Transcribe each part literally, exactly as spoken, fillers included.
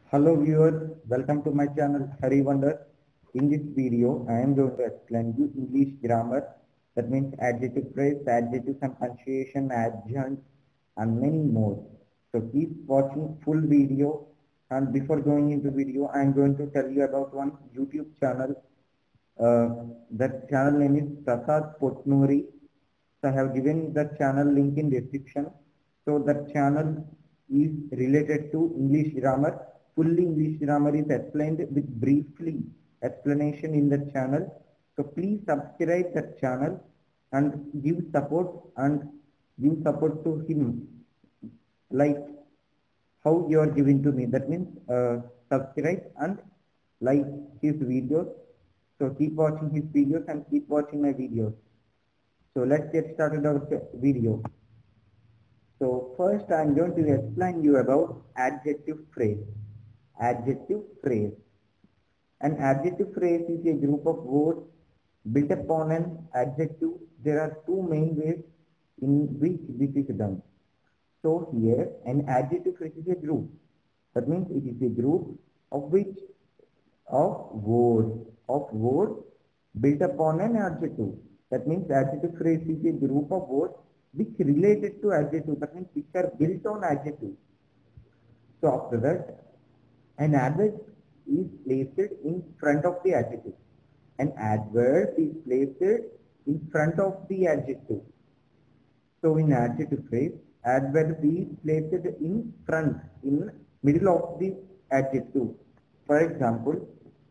Hello viewers, welcome to my channel Hari Wonders. In this video, I am going to explain you English grammar. That means adjective phrase, adjectives and punctuation, adjuncts, and many more. So keep watching full video. And before going into video, I am going to tell you about one YouTube channel. Uh, that channel name is Prasad Potnuri. So I have given the channel link in description. So that channel is related to English grammar. Fully English grammar is explained with briefly explanation in the channel. So please subscribe that channel and give support and give support to him like how you are giving to me. That means uh, subscribe and like his videos. So keep watching his videos and keep watching my videos. So let's get started our video. So first I am going to explain you about adjective phrase. Adjective phrase. An adjective phrase is a group of words built upon an adjective. There are two main ways in which this is done. So here an adjective phrase is a group. That means it is a group of which of words of words built upon an adjective. That means adjective phrase is a group of words which related to adjective. That means which are built on adjective. So after that, an adverb is placed in front of the adjective. An adverb is placed in front of the adjective. So in adjective phrase, adverb is placed in front, in middle of the adjective. For example,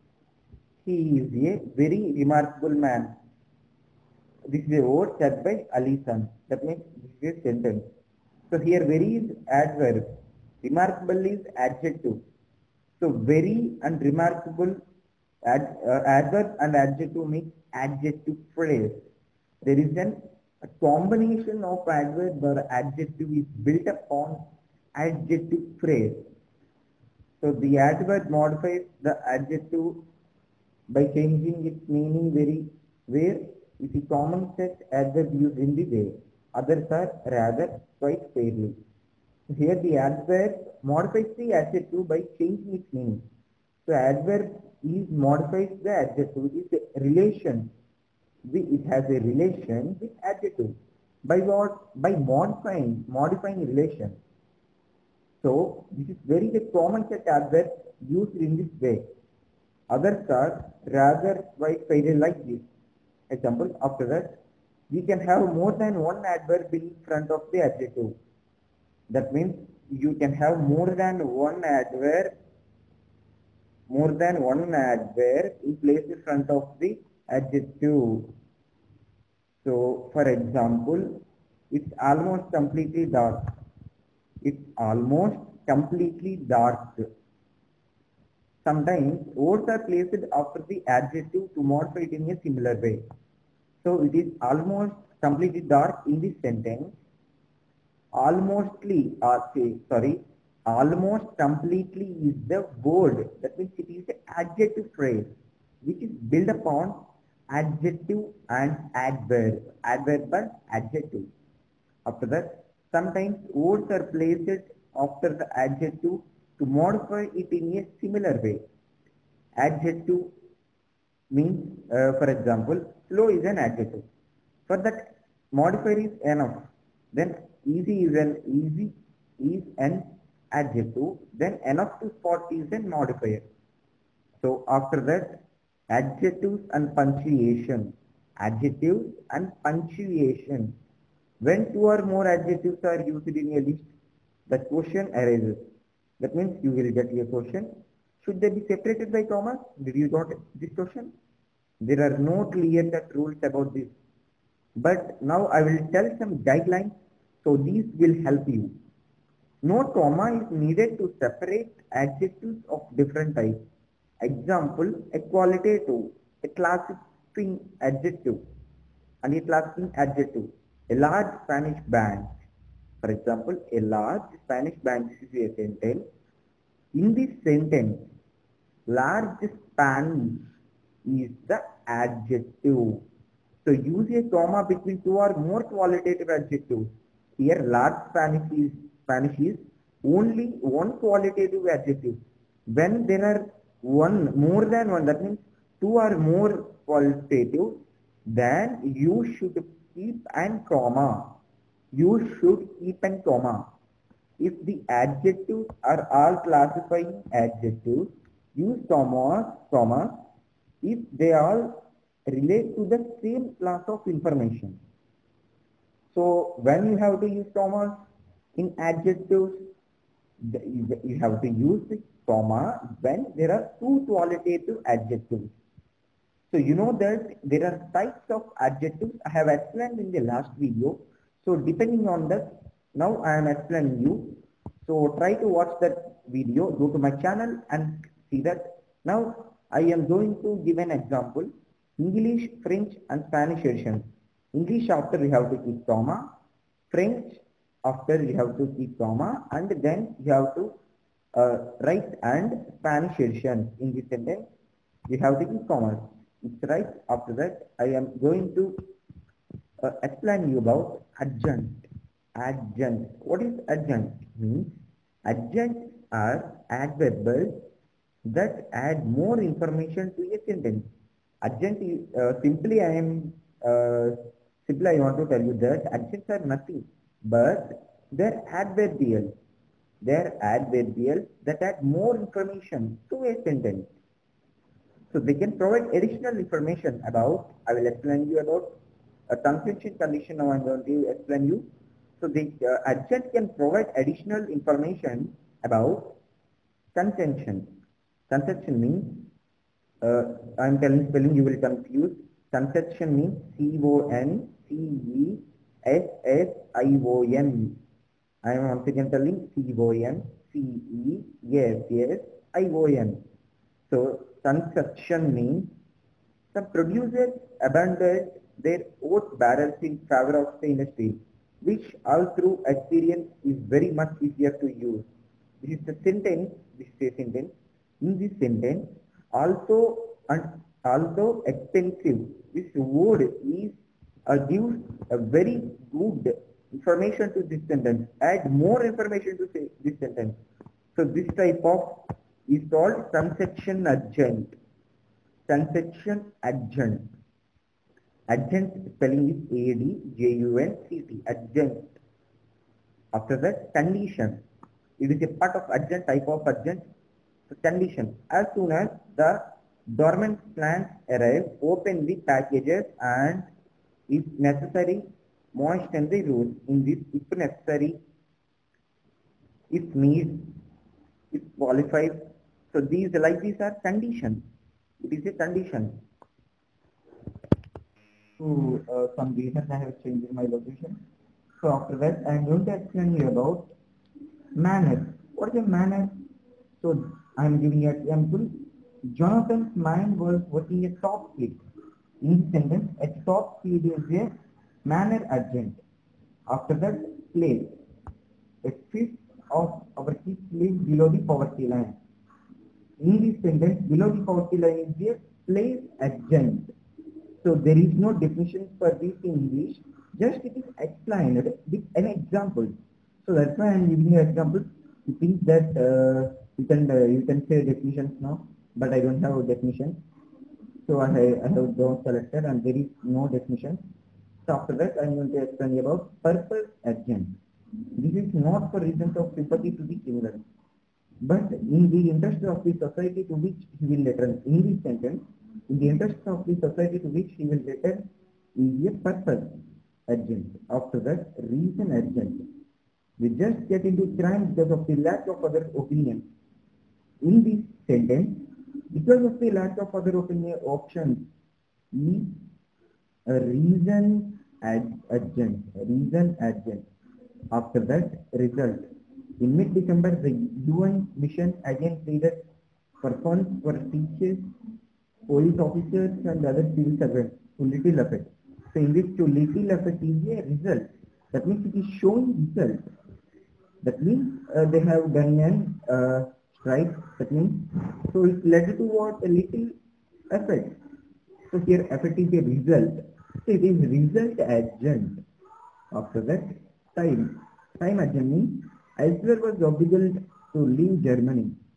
he is a very remarkable man. This is a word said by Alison. That means this is a sentence. So here very is adverb. Remarkable is adjective. So very and remarkable ad, uh, adverb and adjective makes adjective phrase. There is an, a combination of adverb or adjective is built upon adjective phrase. So the adverb modifies the adjective by changing its meaning very where it is common set adverb used in the way. Others are rather quite fairly. Here the adverb modifies the adjective by changing its meaning. So adverb is modifies the adjective. It is a relation. It has a relation with adjective. By what? By modifying modifying relation. So this is very the common set adverb used in this way. Others are rather quite fairly like this. Example, after that, we can have more than one adverb in front of the adjective. That means you can have more than one adverb, more than one adverb in place in front of the adjective. So, for example, it's almost completely dark. It's almost completely dark. Sometimes words are placed after the adjective to modify it in a similar way. So it is almost completely dark in this sentence. Almostly, uh, say, sorry, almost completely is the word. That means it is an adjective phrase which is built upon adjective and adverb. Adverb and adjective. After that, sometimes words are placed after the adjective to modify it in a similar way. Adjective means, uh, for example, slow is an adjective. For that, modifier is enough. Then easy is an easy is an adjective. Then enough to spot is a modifier. So after that, adjectives and punctuation. Adjectives and punctuation. When two or more adjectives are used in a list, the question arises. That means you will get a question. Should they be separated by commas? Did you got this question? There are no clear-cut rules about this. But now I will tell some guidelines, so these will help you. No comma is needed to separate adjectives of different types. Example, a qualitative, a classifying adjective, and a classifying adjective. A large Spanish bank. For example, a large Spanish bank is a sentence. In this sentence, large Spanish is the adjective. So use a comma between two or more qualitative adjectives. Here large Spanish is Spanish is only one qualitative adjective. When there are one more than one, that means two or more qualitative, then you should keep an comma. You should keep an comma. If the adjectives are all classifying adjectives, use commas, comma if they all relate to the same class of information. So when you have to use commas in adjectives, you have to use the comma when there are two qualitative adjectives. So you know that there are types of adjectives I have explained in the last video. So depending on that, now I am explaining you. So try to watch that video, go to my channel and see that. Now I am going to give an example. English, French and Spanish edition. English after we have to keep comma. French after you have to keep comma, and then you have to uh, write and Spanish edition in this sentence you have to keep commas. It's right. After that I am going to uh, explain you about adjunct. Adjunct. What is adjunct? Means adjuncts are adverbs that add more information to a sentence. Adjunct is uh, simply I am uh, simply I want to tell you that adjuncts are nothing but they're adverbial. They're adverbial that add more information to a sentence. So they can provide additional information about, I will explain you about a conjunction condition. Now I'm going to explain you. So the uh, adjunct can provide additional information about conjunction. Conjunction means, uh, I'm telling spelling, you will confuse. Conjunction means C O N C E S S I O N. I am once again telling C O N C E S S I O N. So consumption means some producers abandoned their oat barrels in favor of stainless steel, which all through experience is very much easier to use. This is the sentence, this is a sentence. In this sentence, also and although expensive, this word is uh, gives a very good information to this sentence, add more information to say this sentence. So this type of is called conjunction adjunct. Conjunction adjunct. Adjunct spelling is A D J U N C T. Adjunct. After that, condition. It is a part of adjunct, type of adjunct. So condition. As soon as the dormant plants arrive, open the packages and, if necessary, moisten the roots. In this, if necessary, if need, if qualified. So these like these are conditions. It is a condition. So uh, some reasons I have changed my location. So after that I am going to explain you about manner. What is a manner? So I am giving you an example. Jonathan's mind was working at top speed. In this sentence, at top speed is a manner adjunct. After that, place. A fifth of our kids live below the poverty line. In this sentence, below the poverty line is a place adjunct. So there is no definition for this in English. Just it is explained with an example. So that's why I am giving you examples. You think that uh, you can uh, you can say definitions now, but I don't have a definition. So I, I have those selected and there is no definition. So after that I am going to explain about purpose adjunct. This is not for reasons of sympathy to the children, but in the interest of the society to which he will return. In this sentence, in the interest of the society to which he will return is a purpose adjunct. After that, reason adjunct. We just get into crime because of the lack of other opinion. In this sentence, because of the lack of other opinion options, is a reason ad adjunct. Reason adjunct. After that, result. In mid-December, the U N mission again pleaded for funds for teachers, police officers and other civil servants to little effect. So in this to little effect is a result. That means it is showing result. That means uh, they have done an uh, strike. That means so it led to what? A little effect. So here effect is a result. So it is result adjunct. After that, time. Time adjunct means Elsewhere was obliged to leave Germany.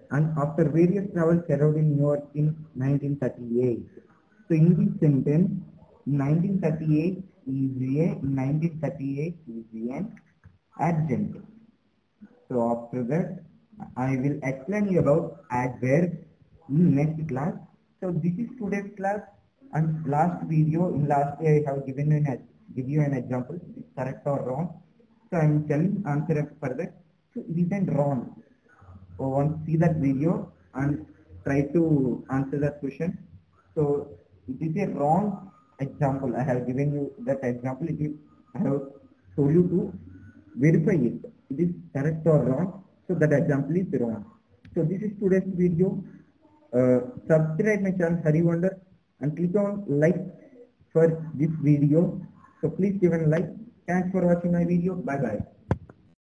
and after various travels settled in New York in nineteen thirty-eight. So in this sentence, nineteen thirty-eight is a nineteen thirty-eight is an adjunct. So after that, I will explain you about adverbs in next class. So this is today's class, and last video in last day I have given you an give you an example. It is correct or wrong. So I am telling answer for that. So it isn't wrong. So once see that video and try to answer that question. So it is a wrong example. I have given you that example. It is I have told you to verify it. It is correct or wrong. So that example is wrong. So this is today's video. Uh, subscribe my channel Hari Wonder and click on like for this video. So please give a like. Thanks for watching my video. Bye bye.